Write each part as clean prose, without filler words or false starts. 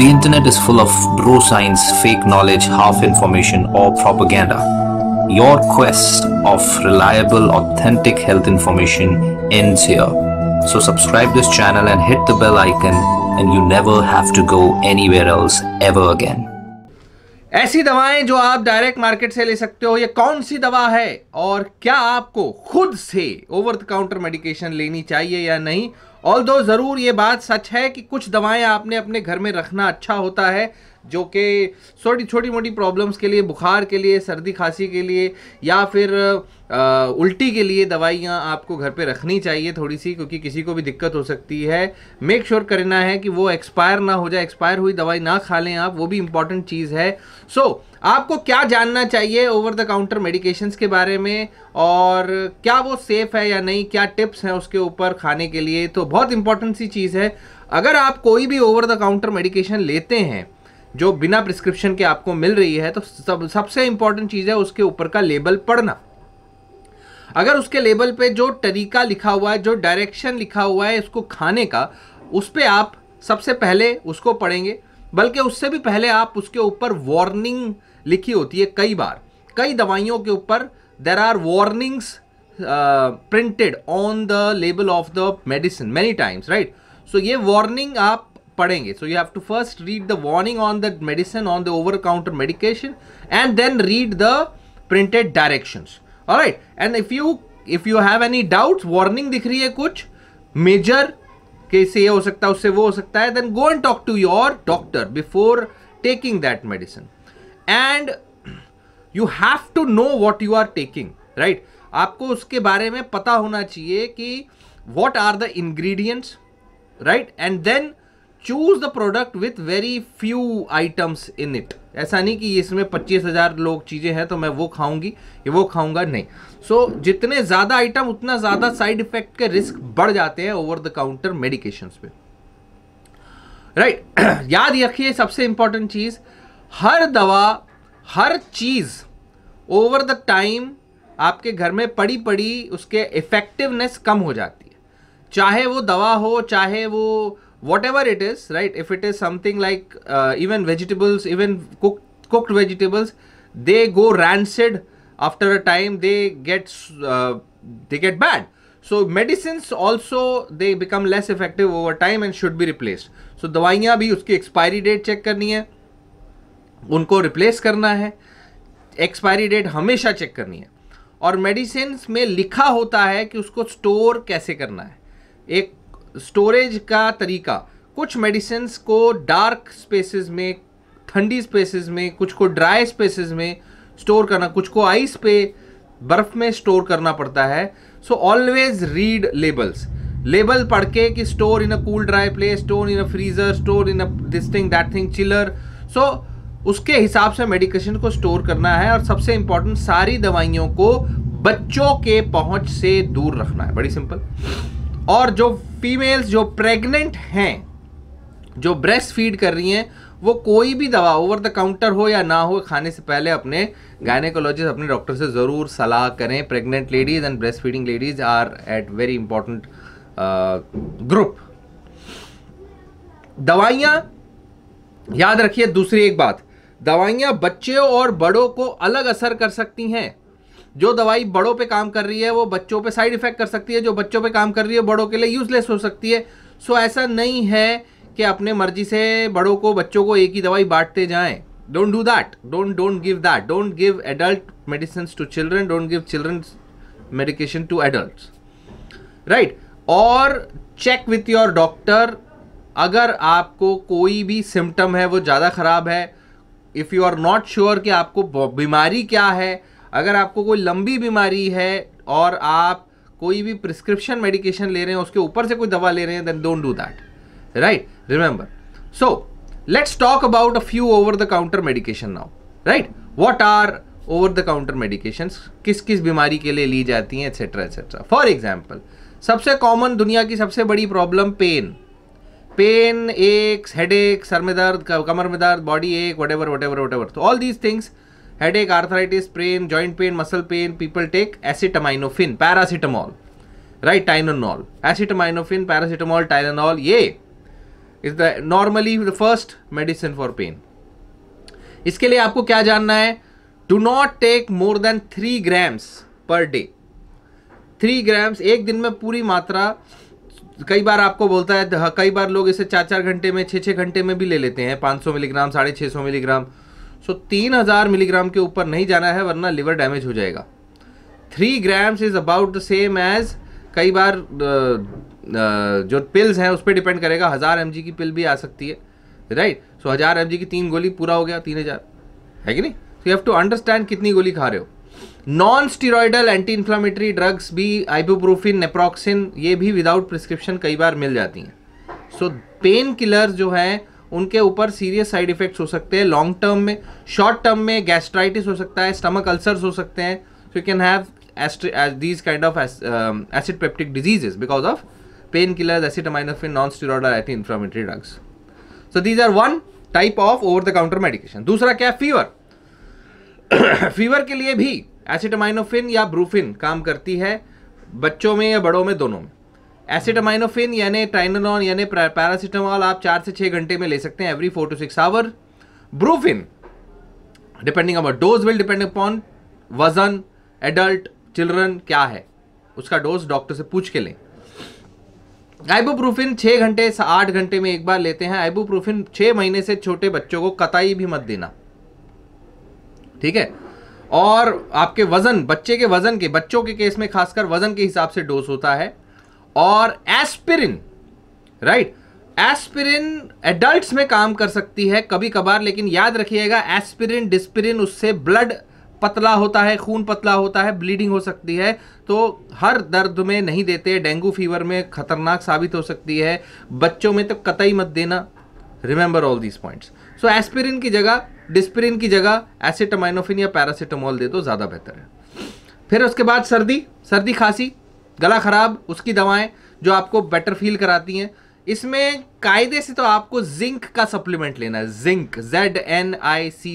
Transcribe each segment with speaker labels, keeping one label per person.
Speaker 1: The internet is full of bro science, fake knowledge, half information, or propaganda. Your quest of reliable, authentic health information ends here. So subscribe this channel and hit the bell icon, and you never have to go anywhere else ever again.
Speaker 2: ऐसी दवाएं जो आप direct market से ले सकते हो, ये कौन सी दवा है और क्या आपको खुद से ओवर द काउंटर मेडिकेशन लेनी चाहिए या नहीं। ऑल्दो ज़रूर ये बात सच है कि कुछ दवाएं आपने अपने घर में रखना अच्छा होता है, जो कि छोटी मोटी प्रॉब्लम्स के लिए, बुखार के लिए, सर्दी खांसी के लिए या फिर उल्टी के लिए दवाइयाँ आपको घर पे रखनी चाहिए थोड़ी सी, क्योंकि किसी को भी दिक्कत हो सकती है। मेक श्योर करना है कि वो एक्सपायर ना हो जाए, एक्सपायर हुई दवाई ना खा लें आप, वो भी इंपॉर्टेंट चीज़ है। आपको क्या जानना चाहिए ओवर द काउंटर मेडिकेशंस के बारे में और क्या वो सेफ़ है या नहीं, क्या टिप्स हैं उसके ऊपर खाने के लिए, तो बहुत इंपॉर्टेंट सी चीज़ है। अगर आप कोई भी ओवर द काउंटर मेडिकेशन लेते हैं जो बिना प्रिस्क्रिप्शन के आपको मिल रही है, तो सबसे इंपॉर्टेंट चीज़ है उसके ऊपर का लेबल पढ़ना। अगर उसके लेबल पे जो तरीका लिखा हुआ है, जो डायरेक्शन लिखा हुआ है इसको खाने का, उस पर आप सबसे पहले उसको पढ़ेंगे। बल्कि उससे भी पहले आप उसके ऊपर वार्निंग लिखी होती है। कई दवाइयों के ऊपर there are warnings printed on the label of the medicine many times, right. So ये वार्निंग आप पढ़ेंगे। So you have to first read the warning on the medicine, on the over counter medication, and then read the printed directions. Alright, and if you have any doubts, warning दिख रही है कुछ major कि इससे ये हो सकता है, उससे वो हो सकता है, then go and talk to your doctor before taking that medicine, and you have to know what you are taking, right. आपको उसके बारे में पता होना चाहिए कि what are the ingredients, right, and then choose the product with very few items in it. ऐसा नहीं कि इसमें 25,000 लोग चीज़ें हैं तो मैं वो खाऊंगी या वो खाऊंगा, नहीं। जितने ज़्यादा आइटम उतना ज़्यादा साइड इफेक्ट के रिस्क बढ़ जाते हैं ओवर द काउंटर मेडिकेशंस पे, राइट। याद रखिए सबसे इंपॉर्टेंट चीज़, हर दवा, हर चीज़ ओवर द टाइम आपके घर में पड़ी उसके इफेक्टिवनेस कम हो जाती है। चाहे वो दवा हो, चाहे वो whatever it is, right, if it is something like even vegetables, even cooked vegetables, they go rancid after a time, they get bad. So medicines also, they become less effective over time and should be replaced. So दवाइयाँ भी उसकी expiry date check करनी है, उनको replace करना है, expiry date हमेशा check करनी है। और मेडिसिन में लिखा होता है कि उसको स्टोर कैसे करना है, एक स्टोरेज का तरीका। कुछ मेडिसिन्स को डार्क स्पेसेस में, ठंडी स्पेसेस में, कुछ को ड्राई स्पेसेस में स्टोर करना, कुछ को आइस पे, बर्फ में स्टोर करना पड़ता है। So always read labels, label पढ़ के कि store in a cool dry place, store in a freezer, store in a this thing that thing, chiller. So उसके हिसाब से मेडिकेशन को स्टोर करना है। और सबसे इंपॉर्टेंट, सारी दवाइयों को बच्चों के पहुंच से दूर रखना है, बड़ी सिंपल। और जो फीमेल्स जो प्रेग्नेंट हैं, जो ब्रेस्ट फीड कर रही हैं, वो कोई भी दवा ओवर द काउंटर हो या ना हो, खाने से पहले अपने गायनेकोलॉजिस्ट, अपने डॉक्टर से ज़रूर सलाह करें। Pregnant ladies and breast feeding ladies are at very important group. दवाइयाँ याद रखिए, दूसरी एक बात, दवाइयाँ बच्चों और बड़ों को अलग असर कर सकती हैं। जो दवाई बड़ों पे काम कर रही है वो बच्चों पे साइड इफेक्ट कर सकती है, जो बच्चों पे काम कर रही है बड़ों के लिए यूजलेस हो सकती है। सो ऐसा नहीं है कि अपने मर्जी से बड़ों को, बच्चों को एक ही दवाई बांटते जाएं। Don't do that, don't give that, don't give adult medicine to children, don't give children medication to adults, right. और चेक विथ योर डॉक्टर, अगर आपको कोई भी सिम्टम है वो ज़्यादा ख़राब है, if you are not sure कि आपको बीमारी क्या है, अगर आपको कोई लंबी बीमारी है और आप कोई भी प्रिस्क्रिप्शन मेडिकेशन ले रहे हैं, उसके ऊपर से कोई दवा ले रहे हैं, then don't do that, right, remember. So let's talk about a few over the counter medication now, right. What are over the counter medications, किस किस बीमारी के लिए ली जाती हैं, एटसेट्रा एटसेट्रा। फॉर एग्जाम्पल, सबसे कॉमन, दुनिया की सबसे बड़ी प्रॉब्लम पेन, एक, हेडेक, सर में दर्द, कमर में दर्द, बॉडी एक, whatever. So all these things, headache, arthritis, pain, joint pain, muscle pain, people take acetaminophen, paracetamol, right, Tylenol, acetaminophen, paracetamol, Tylenol, ये is the normally the first medicine for pain. इसके लिए आपको क्या जानना है, do not take more than 3 grams per day. 3 grams एक दिन में पूरी मात्रा। कई बार आपको बोलता है, कई बार लोग इसे 4-4 घंटे में 6-6 घंटे में भी ले लेते हैं, 500 मिलीग्राम 650 मिलीग्राम। सो 3000 मिलीग्राम के ऊपर नहीं जाना है वरना लिवर डैमेज हो जाएगा। 3 grams is about the same as, कई बार जो पिल्स हैं उस पर डिपेंड करेगा, 1000 mg की पिल भी आ सकती है, राइट। सो 1000 mg की 3 गोली पूरा हो गया 3000, है कि नहीं। So you have to understand कितनी गोली खा रहे हो। Non steroidal anti inflammatory drugs भी, आइबुप्रोफिन, नेप्रोक्सिन, ये भी विदाउट प्रिस्क्रिप्शन कई बार मिल जाती हैं। सो पेन किलर्स जो हैं उनके ऊपर सीरियस साइड इफेक्ट्स हो सकते हैं लॉन्ग टर्म में। शॉर्ट टर्म में गैस्ट्राइटिस हो सकता है, स्टमक अल्सर्स हो सकते हैं। So you can have these kind of acid peptic diseases because of painkillers, acetaminophen, non-steroidal anti-inflammatory drugs. So these are one type of over-the-counter medication. दूसरा क्या, फीवर। फीवर के लिए भी acetaminophen या ब्रूफिन काम करती है, बच्चों में या बड़ों में, दोनों में। acetaminophen यानी टाइनोलॉन यानी पैरासीटामोल आप 4 से 6 घंटे में ले सकते हैं, every 4 to 6 hours। Brufen depending upon dose will depend upon वजन, एडल्ट, चिल्ड्रन क्या है, उसका डोज डॉक्टर से पूछ के लें। आइबुप्रोफिन 6 घंटे से 8 घंटे में एक बार लेते हैं। आइबुप्रोफिन 6 महीने से छोटे बच्चों को कतई भी मत देना, ठीक है। और आपके वजन, बच्चे के वजन के, बच्चों के केस में खासकर वजन के हिसाब से डोज होता है। और एस्पिरिन, राइट, एस्पिरिन एडल्ट्स में काम कर सकती है कभी कभार, लेकिन याद रखिएगा एस्पिरिन, डिस्पिरिन, उससे ब्लड पतला होता है, खून पतला होता है, ब्लीडिंग हो सकती है, तो हर दर्द में नहीं देते। डेंगू फीवर में खतरनाक साबित हो सकती है, बच्चों में तो कतई मत देना। Remember all these points. So aspirin की जगह, डिस्पिरिन की जगह एसिटामिनोफेन या पैरासीटामोल दे दो, ज़्यादा बेहतर है। फिर उसके बाद सर्दी खांसी, गला खराब, उसकी दवाएं जो आपको बेटर फील कराती हैं। इसमें कायदे से तो आपको जिंक का सप्लीमेंट लेना है, जिंक, ZNIC,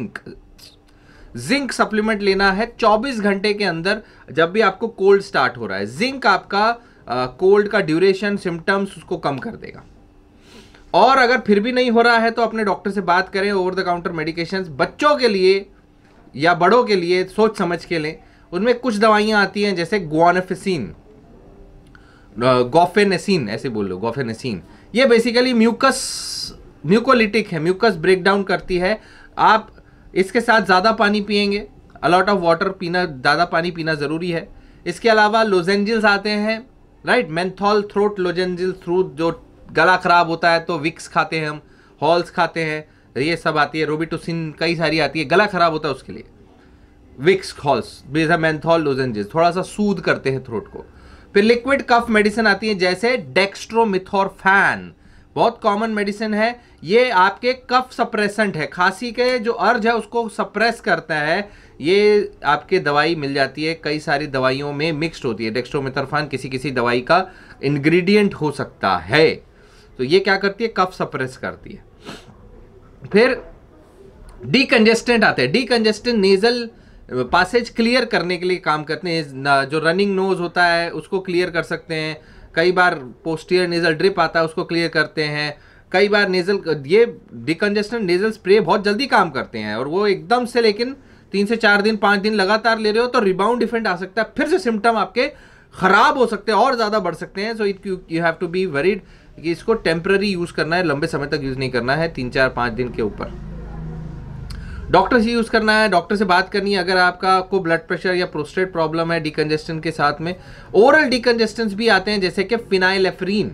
Speaker 2: जिंक सप्लीमेंट लेना है 24 घंटे के अंदर, जब भी आपको कोल्ड स्टार्ट हो रहा है। जिंक आपका कोल्ड का ड्यूरेशन, सिम्टम्स उसको कम कर देगा। और अगर फिर भी नहीं हो रहा है तो अपने डॉक्टर से बात करें। ओवर द काउंटर मेडिकेशंस बच्चों के लिए या बड़ों के लिए सोच समझ के लें। उनमें कुछ दवाइयां आती हैं जैसे गुआनिफिसिन, गॉफेनेसिन, ऐसे बोल लो, गॉफेनेसिन। ये बेसिकली म्यूकोलिटिक है, म्यूकस ब्रेक डाउन करती है। आप इसके साथ ज़्यादा पानी पिएंगे, अलॉट ऑफ वाटर पीना, ज़्यादा पानी पीना ज़रूरी है। इसके अलावा लोजेंजिल्स आते हैं, right, menthol throat lozenge, through जो गला खराब होता है तो विक्स खाते हैं हम, हॉल्स खाते हैं, ये सब आती है, रोबिटोसिन कई सारी आती है। गला खराब होता है उसके लिए विक्स, हॉल्स, मेंथॉल लोजेंजिल्स थोड़ा सा सूद करते हैं थ्रोट को। फिर लिक्विड कफ मेडिसिन आती है जैसे डेक्स्ट्रोमिथोर्फैन, बहुत कॉमन मेडिसिन है। ये आपके कफ सप्रेसेंट है, खांसी के जो अर्ज है उसको सप्रेस करता है। ये आपके दवाई मिल जाती है, कई सारी दवाइयों में मिक्स्ड होती है। डेक्स्ट्रोमिथोर्फैन किसी दवाई का इंग्रेडिएंट हो सकता है, तो ये क्या करती है, कफ सप्रेस करती है। फिर डीकंजेस्टेंट आते हैं, डीकंजेस्टेंट नेजल पासेज क्लियर करने के लिए काम करते हैं। जो रनिंग नोज होता है उसको क्लियर कर सकते हैं। कई बार पोस्टीरियर नेजल ड्रिप आता है उसको क्लियर करते हैं। कई बार नेजल, ये डिकंजेस्टेंट नेजल स्प्रे बहुत जल्दी काम करते हैं और वो एकदम से, लेकिन 3 से 4 दिन 5 दिन लगातार ले रहे हो तो रिबाउंड इफेक्ट आ सकता है, फिर से सिम्टम आपके खराब हो सकते हैं और ज़्यादा बढ़ सकते हैं। So you have to be worried कि इसको टेम्पररी यूज़ करना है, लंबे समय तक यूज़ नहीं करना है, 3, 4, 5 दिन के ऊपर। डॉक्टर से यूज़ करना है, डॉक्टर से बात करनी है अगर आपको ब्लड प्रेशर या प्रोस्टेट प्रॉब्लम है डिकंजेस्टेंट के साथ में। ओरल डिकंजेस्टेंट्स भी आते हैं जैसे कि फिनाइलेफ्रीन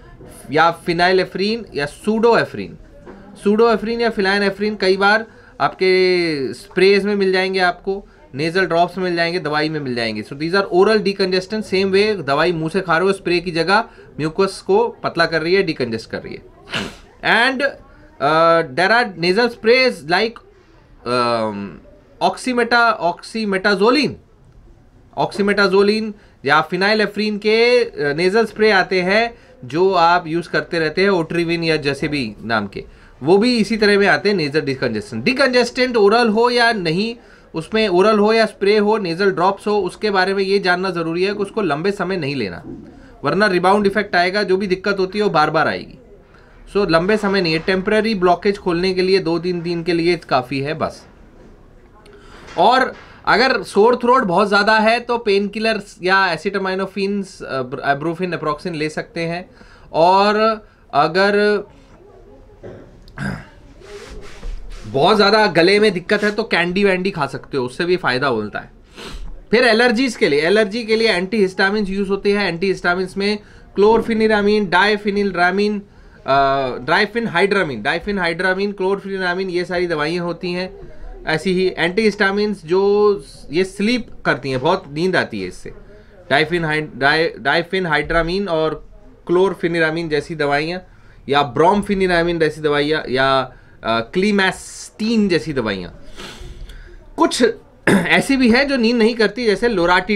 Speaker 2: या सूडोएफ्रीन या फिनाइलेफ्रीन। कई बार आपके स्प्रेज में मिल जाएंगे, आपको नेजल ड्रॉप्स में मिल जाएंगे, दवाई में मिल जाएंगे। So these are oral decongestant. Same way दवाई मुंह से खा रहे हो, स्प्रे की जगह म्यूकस को पतला कर रही है, डिकंजेस्ट कर रही है। And there are nasal sprays like oxymetazoline या फिनाइलेफ्रीन के नेजल स्प्रे आते हैं जो आप यूज करते रहते हैं, ओट्रिविन या जैसे भी नाम के, वो भी इसी तरह में आते हैं नेजल डिकंजेस्टेंट। ओरल हो या नहीं, उसमें ओरल हो या स्प्रे हो, नेजल ड्रॉप्स हो, उसके बारे में ये जानना जरूरी है कि उसको लंबे समय नहीं लेना, वरना रिबाउंड इफेक्ट आएगा। जो भी दिक्कत होती है वो बार बार आएगी। सो लंबे समय नहीं है, टेम्पररी ब्लॉकेज खोलने के लिए 2-3 दिन के लिए काफ़ी है बस। और अगर सोर थ्रोट बहुत ज़्यादा है तो पेन किलर्स या एसिटामिनोफेन, इब्रुफिन, नेप्रोक्सिन ले सकते हैं। और अगर बहुत ज़्यादा गले में दिक्कत है तो कैंडी वैंडी खा सकते हो, उससे भी फ़ायदा होता है। फिर एलर्जीज के लिए, एलर्जी के लिए एंटीहिस्टामिन्स यूज़ होते हैं। एंटीहिस्टामिन्स में क्लोरफिनिरामीन, डायफिनिलरामीन, डाइफिनहाइड्रामीन, क्लोरफिनिरामीन, ये सारी दवाइयाँ होती हैं। ऐसी ही एंटीहिस्टामिन्स जो ये स्लीप करती हैं, बहुत नींद आती है इससे, डाइफिनहाइड्रामीन और क्लोरफिनिरामीन जैसी दवाइयाँ, या ब्रोमफिनिरामीन जैसी दवाइयाँ, या क्लीमैस्टीन जैसी दवाइयाँ। कुछ ऐसी भी है जो नींद नहीं करती, जैसे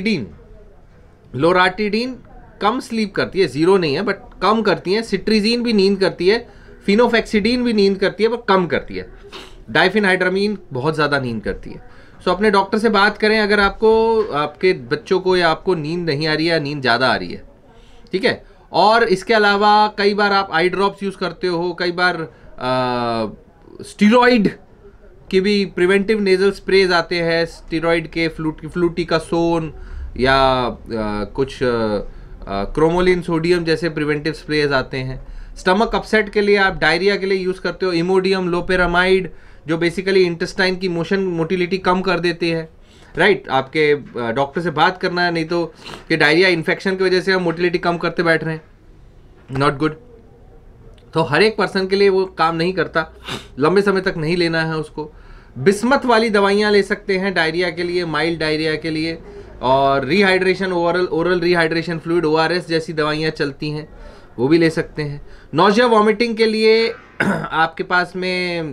Speaker 2: लोराटिडीन कम स्लीप करती है, जीरो नहीं है बट कम करती है। सिट्रीजीन भी नींद करती है, फिनोफेक्सिडीन भी नींद करती है पर कम करती है। डाइफिनहाइड्रामीन बहुत ज़्यादा नींद करती है। सो अपने डॉक्टर से बात करें अगर आपको, आपके बच्चों को या आपको नींद नहीं आ रही है या नींद ज़्यादा आ रही है, ठीक है। और इसके अलावा कई बार आप आई ड्रॉप्स यूज़ करते हो, कई बार स्टीरॉइड के भी प्रिवेंटिव नेजल स्प्रेज आते हैं, स्टीरॉइड के, फ्लूटिकासोन या कुछ क्रोमोलिन सोडियम जैसे प्रिवेंटिव स्प्रेज आते हैं। स्टमक अपसेट के लिए आप डायरिया के लिए यूज़ करते हो इमोडियम, लोपेरामाइड, जो बेसिकली इंटेस्टाइन की मोटिलिटी कम कर देते हैं, राइट। आपके डॉक्टर से बात करना है, नहीं तो कि डायरिया इन्फेक्शन की वजह से हम मोटिलिटी कम करते बैठ रहे हैं, नॉट गुड। तो हर एक पर्सन के लिए वो काम नहीं करता, लंबे समय तक नहीं लेना है उसको। बिस्मथ वाली दवाइयाँ ले सकते हैं डायरिया के लिए, माइल्ड डायरिया के लिए। और rehydration, oral rehydration fluid, ORS जैसी दवाइयाँ चलती हैं, वो भी ले सकते हैं। नॉजिया वॉमिटिंग के लिए आपके पास में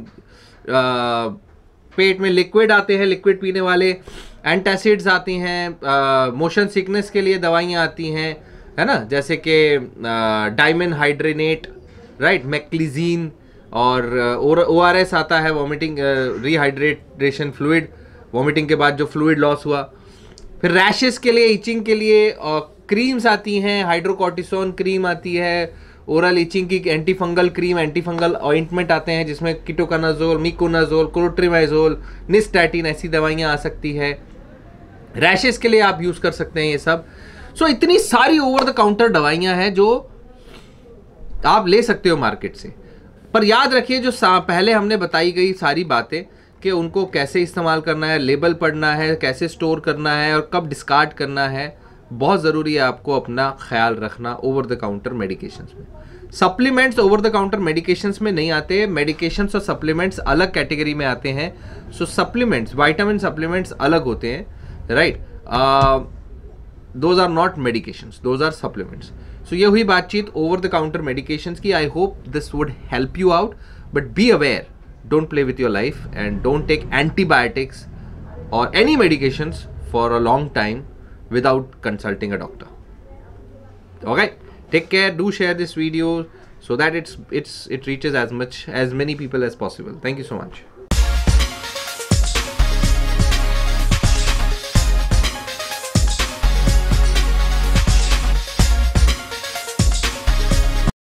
Speaker 2: पेट में लिक्विड आते हैं, लिक्विड पीने वाले, एंटासिड्स आती हैं। मोशन सिकनेस के लिए दवाइयाँ आती हैं, है ना, जैसे कि डायमन हाइड्रेनेट, राइट, मैक्लिजीन। और ORS आता है, वॉमिटिंग रिहाइड्रेशन फ्लूइड, वॉमिटिंग के बाद जो फ्लूइड लॉस हुआ। फिर रैशेस के लिए, इचिंग के लिए क्रीम्स आती हैं, हाइड्रोकॉर्टिसोन क्रीम आती है। ओरल इचिंग की एंटीफंगल क्रीम, एंटीफंगल ऑइंटमेंट आते हैं जिसमें कीटोकानाजोल, मिकोनाजोल, क्लोट्रिमाइजोल, निस्टैटिन ऐसी दवाइयाँ आ सकती है। रैशेस के लिए आप यूज़ कर सकते हैं ये सब। सो इतनी सारी ओवर द काउंटर दवाइयाँ हैं जो आप ले सकते हो मार्केट से। पर याद रखिए जो पहले हमने बताई गई सारी बातें कि उनको कैसे इस्तेमाल करना है, लेबल पढ़ना है, कैसे स्टोर करना है और कब डिस्कार्ड करना है, बहुत ज़रूरी है आपको अपना ख्याल रखना ओवर द काउंटर मेडिकेशंस में। Supplements over the counter medications में नहीं आते, मेडिकेशंस और सप्लीमेंट्स अलग कैटेगरी में आते हैं। सो सप्लीमेंट्स, विटामिन सप्लीमेंट्स अलग होते हैं, right. Those are not medications, those are supplements. So ये हुई बातचीत ओवर द काउंटर मेडिकेशंस की। I hope this would help you out, but be aware, don't play with your life and don't take antibiotics or any medications for a long time without consulting a doctor. Okay, take care, do share this video so that it reaches as many people as possible. Thank you so much.